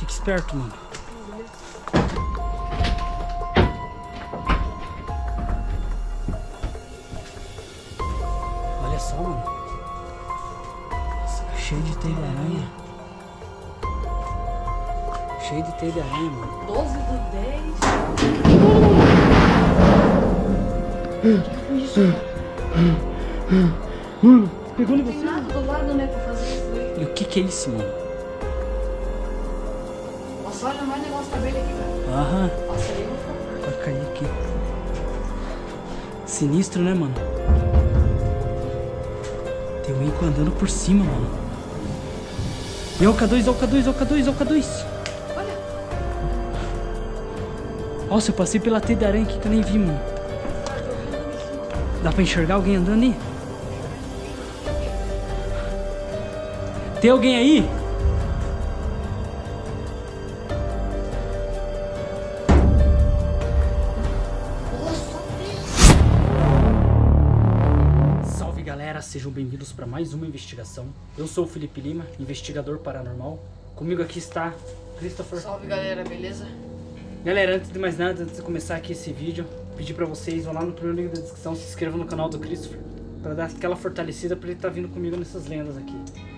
Fique esperto, mano. Olha só, mano. Cheio de teia de aranha. Cheio de teia de aranha, mano. 12/10. Que foi isso, cara? Mano, pegou em Não tem você? nada do lado, né, pra fazer isso daí. E o que é isso, mano? Nossa, olha mais negócio da abelha aqui, cara. Aham. Nossa, aí eu vou ficar perto. Vai cair aqui. Sinistro, né, mano? Tem um Ico andando por cima, mano. E o K2, o K2, o K2, o K2. Olha. Nossa, eu passei pela teia de aranha aqui que eu nem vi, mano. Dá pra enxergar alguém andando aí? Tem alguém aí? Salve galera, sejam bem-vindos para mais uma investigação. Eu sou o Felipe Lima, investigador paranormal. Comigo aqui está Christopher. Salve galera, beleza? Galera, antes de mais nada, antes de começar aqui esse vídeo, pedir pra vocês, vão lá no primeiro link da descrição, se inscrevam no canal do Christopher, pra dar aquela fortalecida pra ele estar vindo comigo nessas lendas aqui.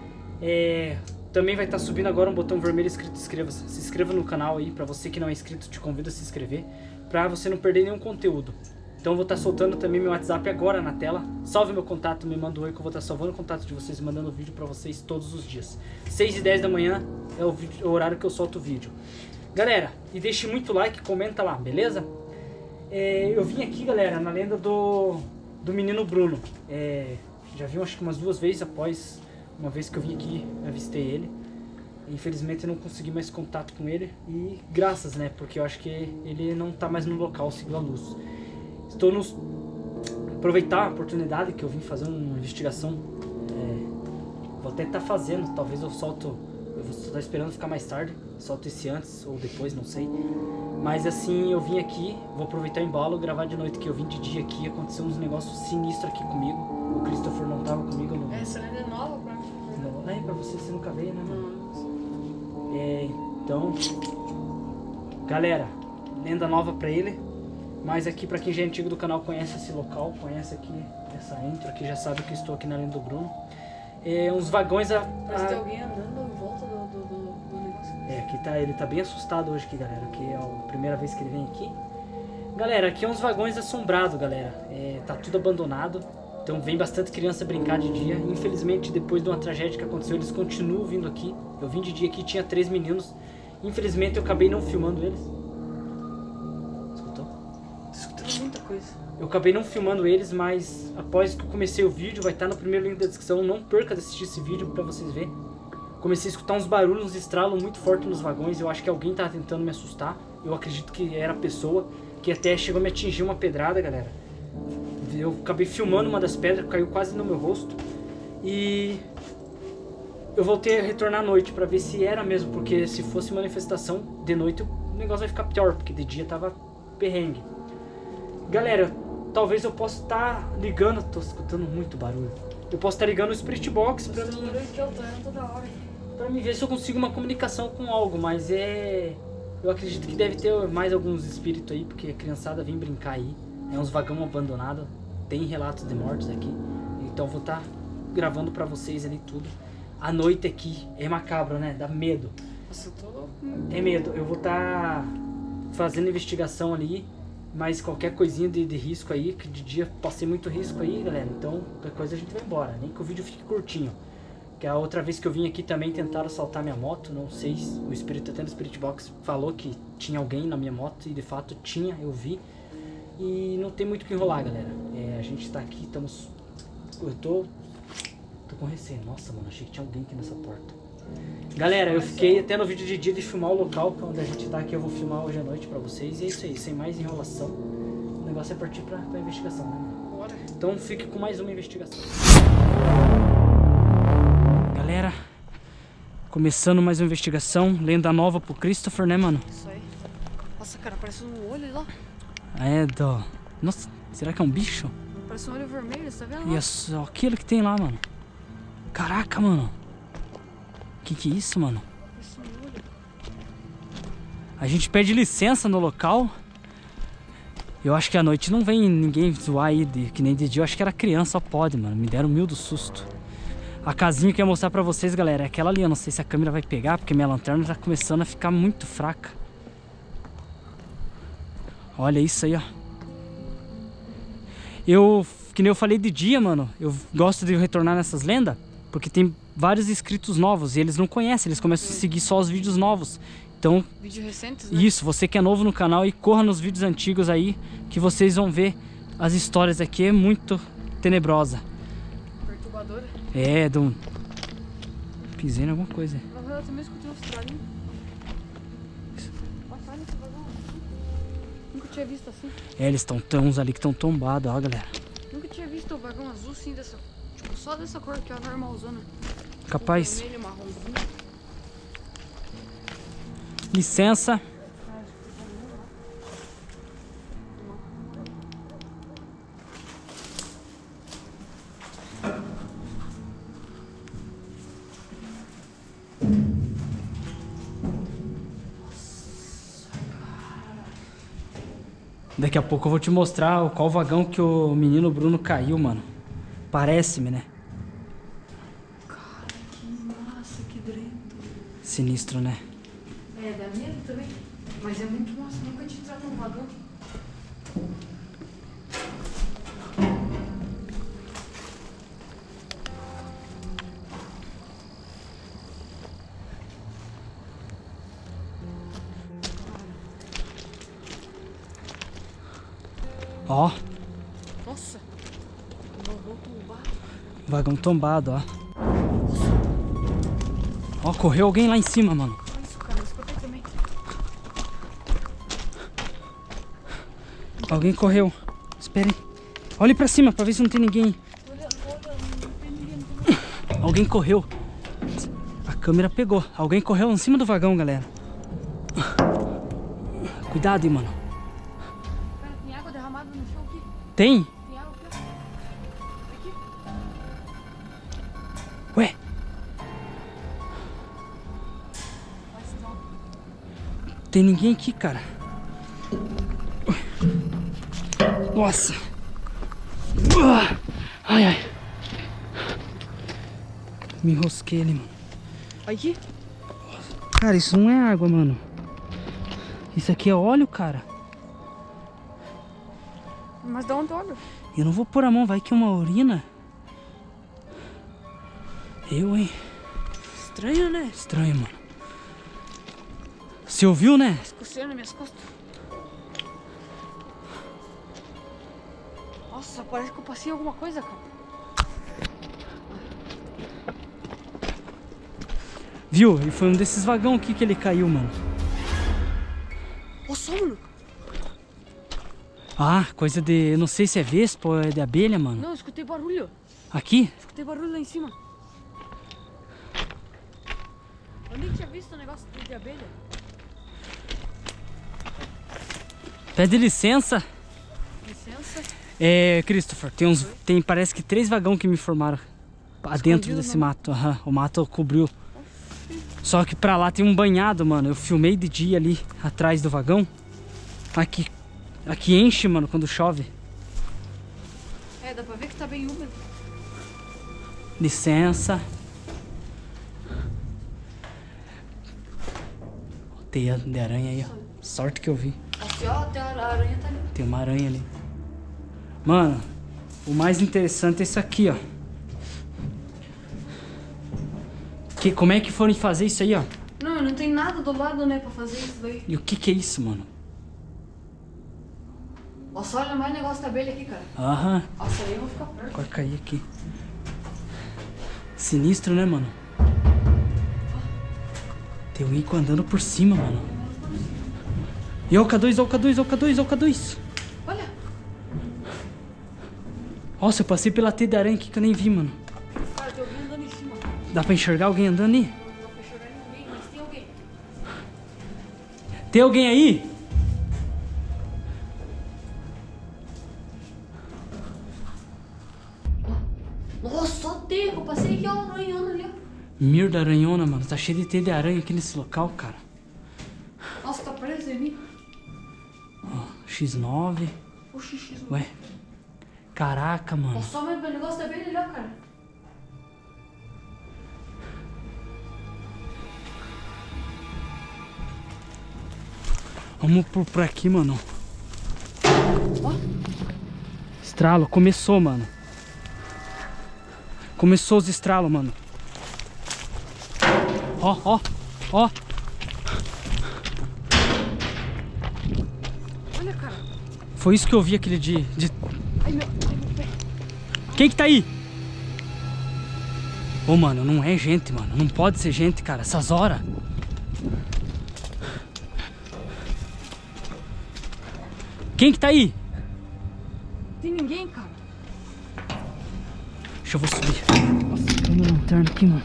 Também vai estar subindo agora um botão vermelho escrito inscreva-se. Se inscreva no canal aí, pra você que não é inscrito, te convido a se inscrever, pra você não perder nenhum conteúdo. Então eu vou estar soltando também meu WhatsApp agora na tela. Salve meu contato, me manda um oi que eu vou estar salvando o contato de vocês e mandando vídeo pra vocês todos os dias. 6 e 10 da manhã é o horário que eu solto o vídeo. Galera, e deixe muito like, comenta lá, beleza? Eu vim aqui, galera, na lenda do menino Bruno. Já vi acho que umas 2 vezes após uma vez que eu vim aqui, avistei ele. Infelizmente eu não consegui mais contato com ele. E graças, né, porque eu acho que ele não tá mais no local, seguiu a luz. Estou nos... aproveitar a oportunidade que eu vim fazer uma investigação. Vou até estar fazendo, talvez eu solto... Eu vou estar esperando ficar mais tarde, solto esse antes ou depois, não sei. Mas assim, eu vim aqui, vou aproveitar o embalo, gravar de noite, que eu vim de dia aqui, aconteceu uns negócios sinistros aqui comigo. O Christopher não tava comigo no... Essa lenda é nova pra mim. Não, pra você nunca veio, né, mano? Não. Então... Galera, lenda nova pra ele. Mas aqui, pra quem já é antigo do canal, conhece esse local, conhece aqui essa intro aqui, já sabe que eu estou aqui na lenda do Bruno. Uns vagões Parece que tem alguém andando em volta do negócio. Aqui tá, ele tá bem assustado hoje aqui, galera, que é a primeira vez que ele vem aqui. Galera, aqui é uns vagões assombrados, galera. Tá tudo abandonado, então vem bastante criança brincar de dia. Infelizmente, depois de uma tragédia que aconteceu, eles continuam vindo aqui. Eu vim de dia aqui, tinha 3 meninos. Infelizmente, eu acabei não filmando eles. Escutou? Tô escutando muita coisa. Eu acabei não filmando eles, mas após que eu comecei o vídeo, vai estar no primeiro link da descrição. Não perca de assistir esse vídeo pra vocês verem. Comecei a escutar uns barulhos, uns estralos muito fortes nos vagões. Eu acho que alguém tava tentando me assustar. Eu acredito que era a pessoa, que até chegou a me atingir uma pedrada, galera. Eu acabei filmando uma das pedras, caiu quase no meu rosto. E eu voltei a retornar à noite pra ver se era mesmo, porque se fosse manifestação de noite o negócio vai ficar pior, porque de dia tava perrengue. Galera, talvez eu possa estar ligando, tô escutando muito barulho. Eu posso estar ligando o Spirit Box pra mim, Que eu tô indo toda hora. pra mim ver se eu consigo uma comunicação com algo, mas eu acredito que deve ter mais alguns espíritos aí, porque a criançada vem brincar aí. É uns vagão abandonado, tem relatos de mortes aqui. Então eu vou estar gravando pra vocês ali tudo. A noite aqui é macabro, né? Dá medo. Nossa, eu tô... É medo. Eu vou estar fazendo investigação ali, mas qualquer coisinha de risco aí, que de dia passei muito risco aí, galera. Então, qualquer coisa a gente vai embora. Nem que o vídeo fique curtinho. Que a outra vez que eu vim aqui também tentaram assaltar minha moto. Não sei se o espírito, até no Spirit Box, falou que tinha alguém na minha moto. E de fato tinha, eu vi. E não tem muito o que enrolar, galera. A gente tá aqui, estamos... Eu tô com receio. Nossa, mano, achei que tinha alguém aqui nessa porta. Galera, eu fiquei até no vídeo de dia de filmar o local onde a gente tá aqui. Eu vou filmar hoje à noite pra vocês. E é isso aí, sem mais enrolação. O negócio é partir pra investigação, né, mano? Bora. Então fique com mais uma investigação. Galera, começando mais uma investigação. Lenda nova pro Christopher, né, mano? Isso aí. Nossa, cara, parece um olho lá. Nossa, será que é um bicho? Parece um olho vermelho, você tá vendo? E é só aquilo que tem lá, mano. Caraca, mano. Que é isso, mano? Parece um olho. A gente pede licença no local. Eu acho que à noite não vem ninguém zoar aí, que nem de dia. Eu acho que era criança, só pode, mano. Me deram 1000 do susto. A casinha que eu ia mostrar pra vocês, galera, é aquela ali. Eu não sei se a câmera vai pegar, porque minha lanterna tá começando a ficar muito fraca. Olha isso aí, ó. Que nem eu falei de dia, mano, eu gosto de retornar nessas lendas, porque tem vários inscritos novos e eles não conhecem, eles começam a seguir só os vídeos novos. Então, vídeos recentes, né? Isso, você que é novo no canal e corra nos vídeos antigos aí, que vocês vão ver as histórias aqui, é muito tenebrosa. Perturbadora. É, pisei em alguma coisa. Eu também escutei um estralinho. Olha esse vagão. Nunca tinha visto assim. É, eles estão uns ali que estão tombados, ó, galera. Nunca tinha visto o vagão azul assim, dessa, tipo, só dessa cor que é a normalzona. Capaz. O vermelho, marronzinho. Licença. Daqui a pouco eu vou te mostrar qual vagão que o menino Bruno caiu, mano. Parece-me, né? Cara, que massa, que drento. Sinistro, né? É, dá medo também. Mas é muito massa, nunca tinha entrado num vagão. Ó. Nossa. Vagão tombado. Vagão tombado, ó. Ó, correu alguém lá em cima, mano. Olha isso, cara. Eu escutei também. Alguém correu. Espera aí. Olhe pra cima pra ver se não tem ninguém. Olha, não tem ninguém. Alguém correu. A câmera pegou. Alguém correu em cima do vagão, galera. Cuidado aí, mano. Cara, tem água derramada no chão aqui. Tem? Tem água aqui, ó. Aqui. Ué? Tem ninguém aqui, cara. Nossa. Ai, ai. Me enrosquei ali, mano. Aqui? Cara, isso não é água, mano. Isso aqui é óleo, cara. Mas dá onde olha? Eu não vou pôr a mão, vai que é uma urina. Hein? Estranho, né? Estranho, mano. Você ouviu, né? Escoceando nas minhas costas. Nossa, parece que eu passei alguma coisa, cara. Viu? E foi um desses vagão aqui que ele caiu, mano. Nossa, mano. Ah, coisa de... Não sei se é vespa ou é de abelha, mano. Não, eu escutei barulho. Aqui? Escutei barulho lá em cima. Eu nem tinha visto o negócio de abelha. Pede licença. Licença. É, Christopher, tem parece que 3 vagão que me formaram dentro desse mato. Aham, o mato cobriu. Só que pra lá tem um banhado, mano. Eu filmei de dia ali atrás do vagão. Aqui enche, mano, quando chove. É, dá pra ver que tá bem úmido. Licença. Teia de aranha aí, ó. Sorte que eu vi. Aqui, ó, tem a aranha tá ali. Tem uma aranha ali. Mano, o mais interessante é isso aqui, ó. Como é que foram fazer isso aí, ó? Não tem nada do lado, né, pra fazer isso daí. E o que é isso, mano? Nossa, olha mais negócio da abelha aqui, cara. Aham. Nossa, aí eu vou ficar perto. Vai cair aqui. Sinistro, né, mano? Tem um Ico andando por cima, mano. E ó o K2, ó o K2, ó o K2, ó o K2. Olha. Nossa, eu passei pela teia de aranha aqui que eu nem vi, mano. Cara, tem alguém andando em cima. Dá pra enxergar alguém andando aí? Não dá pra enxergar ninguém, mas tem alguém. Tem alguém aí? Nossa, só teia que eu passei aqui, ó, aranhando ali, ó. Mir da aranhona, mano. Tá cheio de teia de aranha aqui nesse local, cara. Nossa, tá parecendo X9. Oxi, X9. Ué. Caraca, mano. Nossa, mas o negócio tá bem ali, ó, cara. Vamos por aqui, mano. Ó. Estralo, começou, mano. Começou os estralos, mano. Ó, ó, ó. Olha, cara. Foi isso que eu vi aquele dia. Ai, meu pé. Quem que tá aí? Ô, mano, não é gente, mano. Não pode ser gente, cara. Essas horas. Quem que tá aí? Tem ninguém, cara. Deixa eu vou subir. Nossa, tem uma lanterna aqui, mano.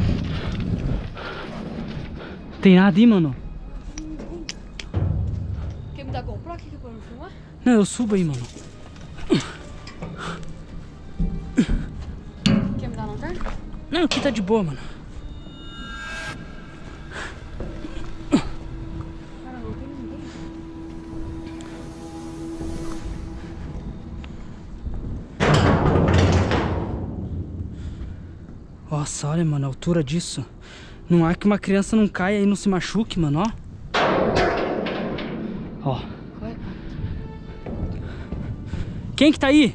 Tem nada aí, mano? Quer me dar GoPro aqui pra eu filmar? Não, eu subo aí, mano. Quer me dar a lanterna? Não, aqui tá de boa, mano. Cara, não tem ninguém. Nossa, olha, mano, a altura disso. Não há que uma criança não caia e não se machuque, mano, ó. Ó. Vai, cara. Quem que tá aí?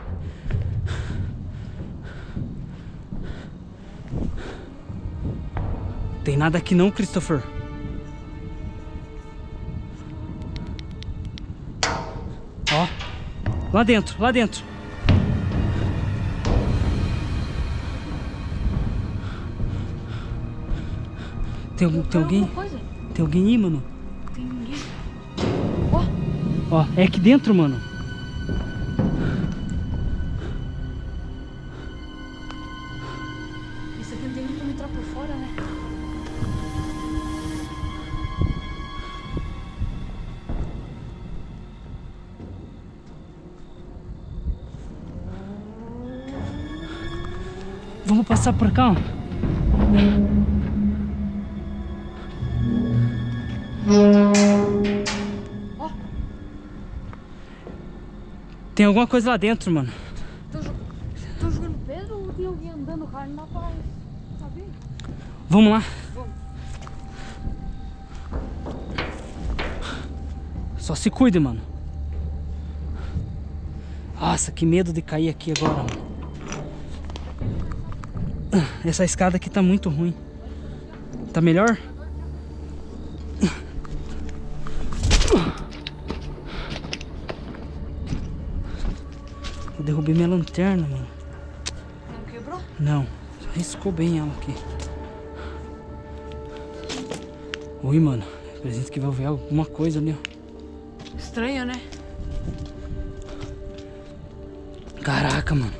Tem nada aqui não, Christopher. Ó. Lá dentro, lá dentro. Tem alguém? Alguma coisa? Tem alguém aí, mano? Tem ninguém. Ó. Ó, é aqui dentro, mano. Isso aqui não tem nem como entrar por fora, né? Vamos passar por cá, ó. Ó. Tem alguma coisa lá dentro, mano. Tô jogando pedra ou tem alguém andando, cara? Não dá pra saber. Vamos lá. Vamos. Só se cuide, mano. Nossa, que medo de cair aqui agora, mano. Essa escada aqui tá muito ruim. Tá melhor? Eu derrubei minha lanterna, mano. Não quebrou? Não, só riscou bem ela aqui. Oi, mano. Presente que vai ver alguma coisa ali, ó. Estranho, né? Caraca, mano.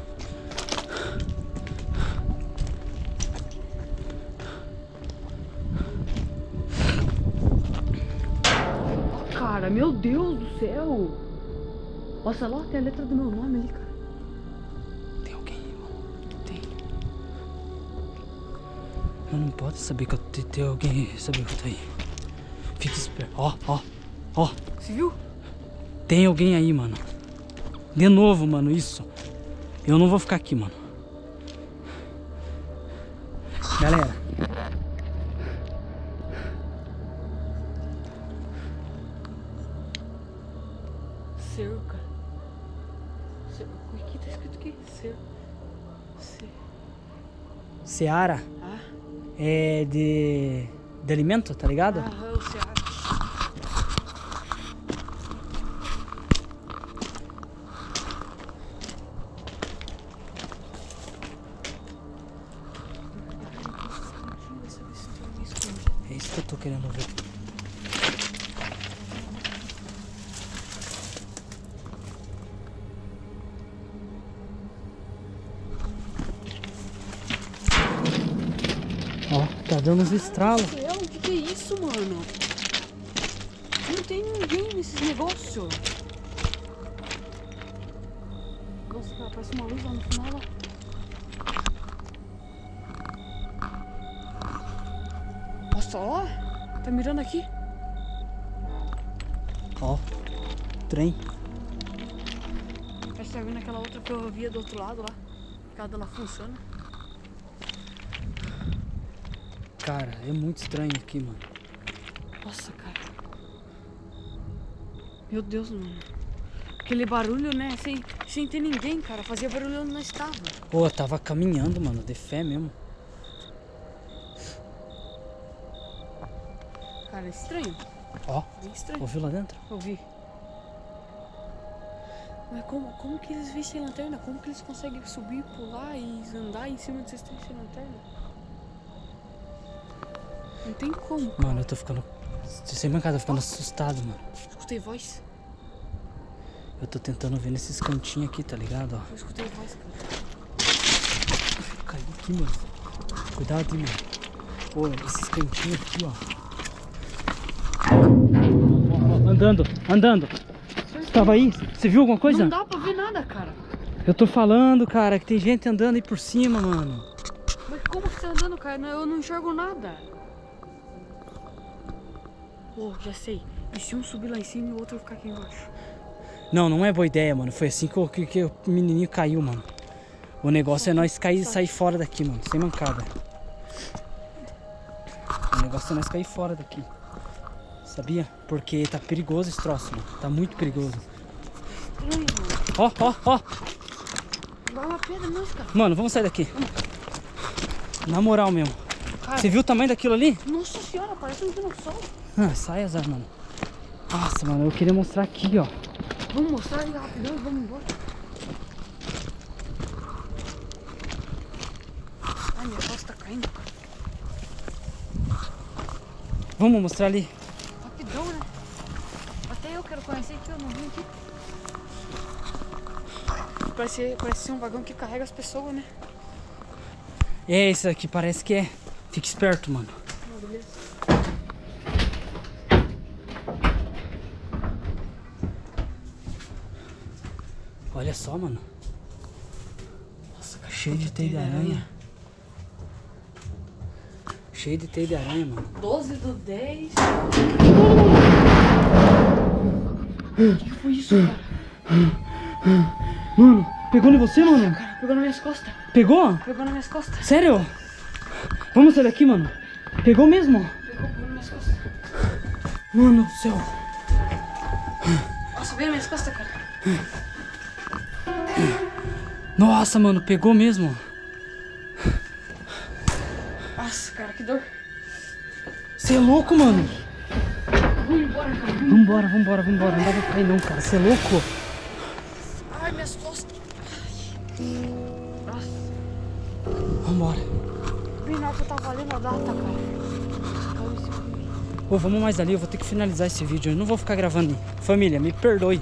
Cara, meu Deus do céu! Nossa, lá tem a letra do meu nome ali, cara. Tem alguém aí, mano? Tem. Eu não pode saber que eu tenho alguém saber que eu tô aí. Fica esperto. Ó, ó, ó. Você viu? Tem alguém aí, mano. De novo, mano, isso. Eu não vou ficar aqui, mano. Galera. Cerca. O que tá escrito aqui? Seara Ah, é de alimento, tá ligado? o Ceará. É isso que eu tô querendo ver. Ó, tá dando uns estralos. O que é isso, mano? Não tem ninguém nesses negócios. Nossa, cara, parece uma luz lá no final, ó. Nossa, ó. Tá mirando aqui? Ó. trem. Você tá vendo aquela outra ferrovia do outro lado lá? Aquela dela funciona. Cara, é muito estranho aqui, mano. Nossa, cara. Meu Deus, mano. Aquele barulho, né? Sem ter ninguém, cara. Fazia barulho onde nós estava. Pô, eu tava caminhando, mano. De fé mesmo. Cara, é estranho. Ó, Bem estranho. ouviu lá dentro? Ouvi. Mas como que eles vestem lanterna? Como que eles conseguem subir, pular e andar em cima desses trem sem lanterna? Não tem como. Mano, eu tô ficando... Sem mancada, tô ficando assustado, mano. Escutei voz. Eu tô tentando ver nesses cantinhos aqui, tá ligado? Ó. Eu escutei voz, cara. Caiu aqui, mano. Cuidado aí, mano. Pô, esses cantinhos aqui, ó. Ó, andando. Você tava aí? Você viu alguma coisa? Não dá pra ver nada, cara. Eu tô falando, cara, que tem gente andando aí por cima, mano. Mas como que você tá andando, cara? Eu não enxergo nada. Oh, já sei. E se um subir lá em cima e o outro ficar aqui embaixo? Não é boa ideia, mano. Foi assim que o menininho caiu, mano. O negócio é nós cair e sair fora daqui, mano. Sem mancada. O negócio é nós cair fora daqui. Sabia? Porque tá perigoso esse troço, mano. Tá muito perigoso. Estranho, mano. Ó. Vai uma pedra nós, cara. Mano, vamos sair daqui. Na moral mesmo. Cara, Você viu o tamanho daquilo ali? nossa senhora, parece um dinossauro. Ah, sai, azar, mano. Nossa, mano, eu queria mostrar aqui, ó. Vamos mostrar ali rapidão e vamos embora. Ai, minha voz tá caindo, cara. Vamos mostrar ali. Rapidão, né? Até eu quero conhecer aqui, eu não vim aqui. Parece ser um vagão que carrega as pessoas, né? É, esse aqui parece que é. Fique esperto, mano. Não, beleza. Olha só, mano. Nossa, cara, Cheio de teia de aranha. Cheio de teia de aranha, mano. 12/10. O que foi isso, cara? Mano, pegou em você, mano? Cara, pegou nas minhas costas. Pegou? Pegou nas minhas costas. Sério? Vamos sair daqui, mano. Pegou mesmo? Pegou nas minhas costas. Mano do céu. Nossa, veio nas minhas costas, cara. Nossa, mano, pegou mesmo. Nossa, cara, que dor. Você é louco, mano. Vamos embora, cara. Vambora. Não dá pra ficar aí não, cara. Você é louco. Ai, minhas costas. Nossa. Vambora. Bem na hora que eu tava lendo a data, cara. Caiu esse filme. Ô, vamos mais ali. Eu vou ter que finalizar esse vídeo. Eu não vou ficar gravando. Família, me perdoe.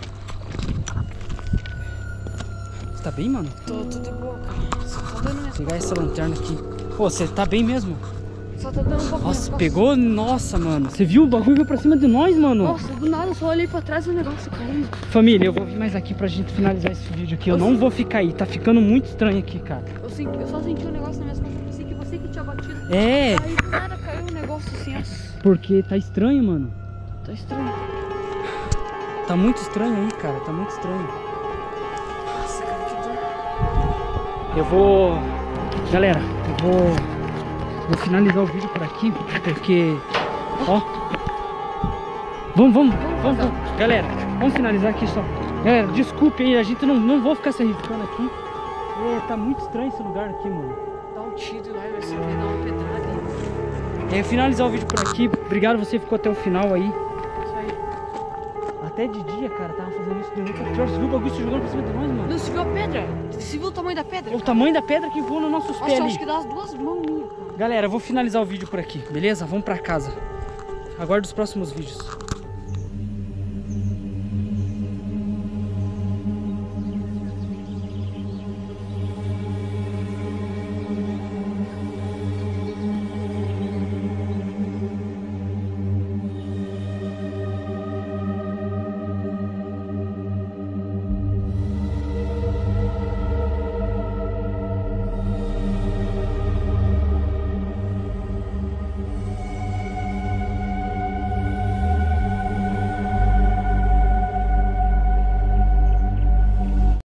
Você tá bem, mano? Tô de boa, cara. Só tá dando minhas Pegar essa lanterna aqui. Pô, você tá bem mesmo? Só tá dando um pouco minhas Nossa, costas. pegou? Nossa, mano. Você viu? O bagulho veio pra cima de nós, mano. Nossa, do nada eu só olhei pra trás e o negócio caindo. Família, eu vou vir mais aqui pra gente finalizar esse vídeo aqui. Eu não vou ficar aí. Tá ficando muito estranho aqui, cara. Eu só senti um negócio nas minhas costas. Eu pensei que você que tinha batido. É, Aí do nada caiu um negócio assim, ó. porque tá estranho, mano. Tá estranho. Tá muito estranho aí, cara. Tá muito estranho. Nossa, cara, que dor. Eu vou... Galera, eu vou finalizar o vídeo por aqui, porque... Ó. Vamos. Galera, vamos finalizar aqui só. Galera, desculpe aí, a gente não vou ficar se arriscando aqui. É, tá muito estranho esse lugar aqui, mano. Dá um tiro lá e vai ser dar uma pedrada aí. É, finalizar o vídeo por aqui. Obrigado você que ficou até o final aí. Isso aí. Até de dia, cara, tava fazendo isso de noite. Você viu o bagulho se jogando por cima de nós, mano? Não, você viu a pedra? Você viu o tamanho da pedra? O tamanho da pedra que voa nos nossos Nossa, pés eu ali. acho que dá as duas mãos minhas, cara. Galera, eu vou finalizar o vídeo por aqui, beleza? Vamos pra casa. Aguarde os próximos vídeos.